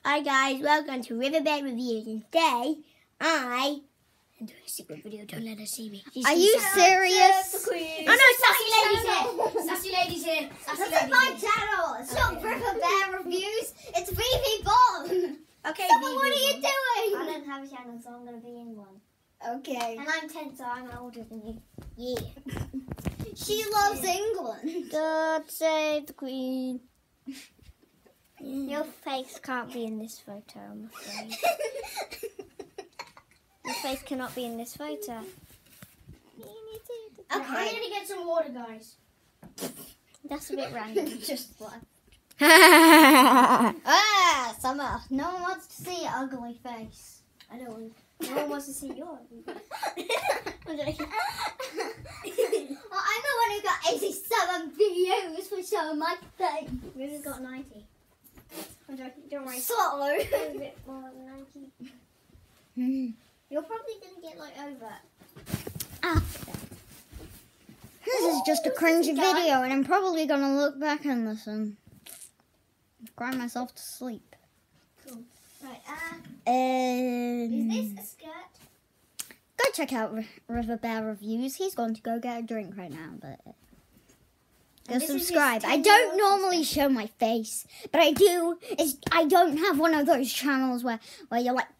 Hi guys, welcome to Riverbed Reviews, and today I am doing a secret video. Don't let her see me. Are you serious? Oh no, Sassy Lady's here. Sassy Lady's here. This is my channel. It's not Riverbed Reviews. It's VV Bomb. Okay, Someone, what are you doing? I don't have a channel, so I'm going to be in one. Okay. And I'm 10, so I'm older than you. Yeah. She loves England. God save the Queen. Your face can't be in this photo, I'm afraid. Your face cannot be in this photo. Okay, I'm gonna get some water, guys. That's a bit random. Just what? Summer. No one wants to see your ugly face. I don't want. No one wants to see your ugly face. I'm joking. Well, I'm the one who got 87 views for showing my face. We've got 90. I'm joking. Don't worry. Sorry. A bit more than 90. You're probably going to get like over. This is just a cringy video, and I'm probably going to look back on this and cry myself to sleep. Cool. Right, Is this a skirt? Go check out Riverbed Reviews. He's going to go get a drink right now, but go subscribe. I don't normally show my face, but I do. I don't have one of those channels where you're like,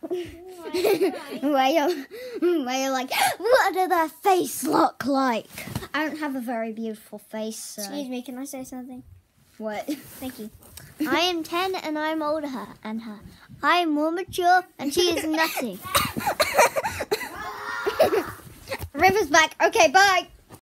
where you're like, what does their face look like? I don't have a very beautiful face. So. Excuse me, can I say something? What? Thank you. I am 10 and I'm older than her. I am more mature and she is nothing. River's back. Okay, bye.